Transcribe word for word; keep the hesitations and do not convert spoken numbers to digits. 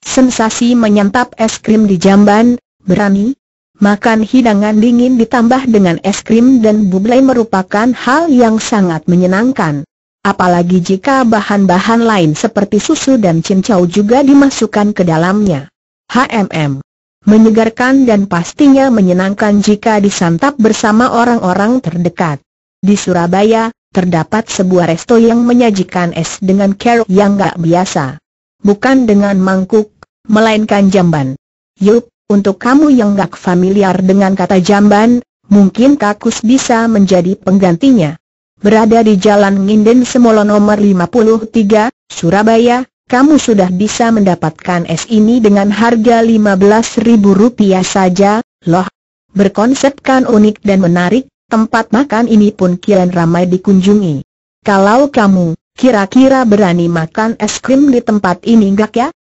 sensasi menyantap es krim di Jamban, berani? Makan hidangan dingin ditambah dengan es krim dan bublai merupakan hal yang sangat menyenangkan. Apalagi jika bahan-bahan lain seperti susu dan cincau juga dimasukkan ke dalamnya. Hmm. Menyegarkan dan pastinya menyenangkan jika disantap bersama orang-orang terdekat. Di Surabaya, terdapat sebuah resto yang menyajikan es dengan cara yang gak biasa. Bukan dengan mangkuk, melainkan jamban. Yup, untuk kamu yang gak familiar dengan kata jamban, mungkin Kakus bisa menjadi penggantinya. Berada di Jalan Nginden Semolo nomor lima puluh tiga, Surabaya, kamu sudah bisa mendapatkan es ini dengan harga lima belas ribu rupiah saja, loh. Berkonsepkan unik dan menarik, tempat makan ini pun kian ramai dikunjungi. Kalau kamu, kira-kira berani makan es krim di tempat ini gak ya?